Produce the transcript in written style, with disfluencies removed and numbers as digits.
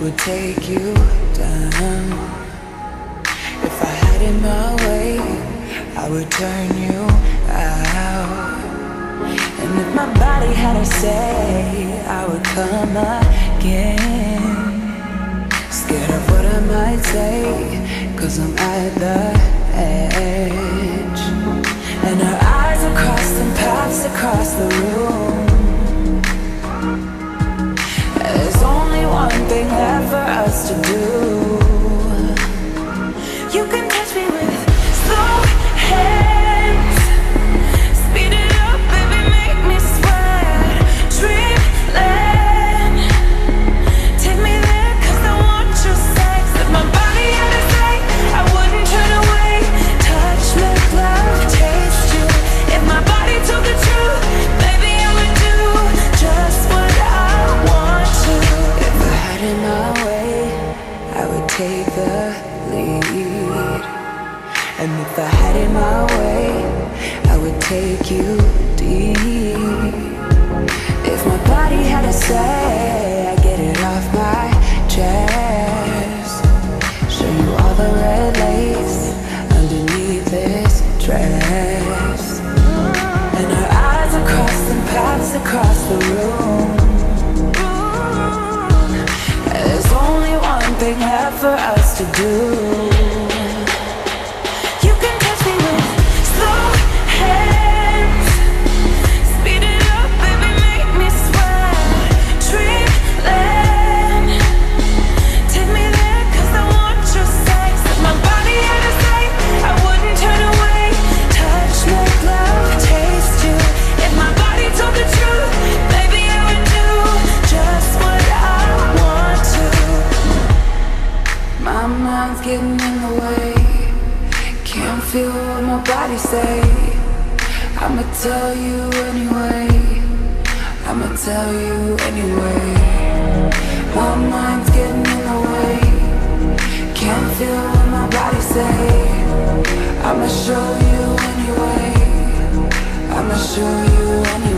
would take you down. If I had it my way, I would turn you out. And if my body had a say, I would come again. Scared of what I might say, 'cause I'm at the edge. And our eyes are crossed and paths across the room. There's only one thing left for us to do. You can touch me with slow hands. Speed it up, baby, make me sweat. Dreamland, take me there 'cause I want your sex. If my body had a say, I wouldn't turn away. Touch, make love, taste you. If my body told the truth, baby, I would do just what I want to. If I had it my way, I would take the lead. And if I had it my way, I would take you deep. If my body had a say, I'd get it off my chest. Show you all the red lace underneath this dress. And our eyes are crossed and paths across the room. There's only one thing left for us to do. You can touch me with slow hands. Speed it up, baby, make me sweat. Dreamland, take me there 'cause I want your sex. If my body had a say, I wouldn't turn away. Touch, make love, taste you. If my body told the truth, baby, I would do just what I want to. My mind's getting in the way. Can't feel what my body say. I'ma tell you anyway. I'ma tell you anyway. My mind's getting in the way. Can't feel what my body say. I'ma show you anyway. I'ma show you anyway.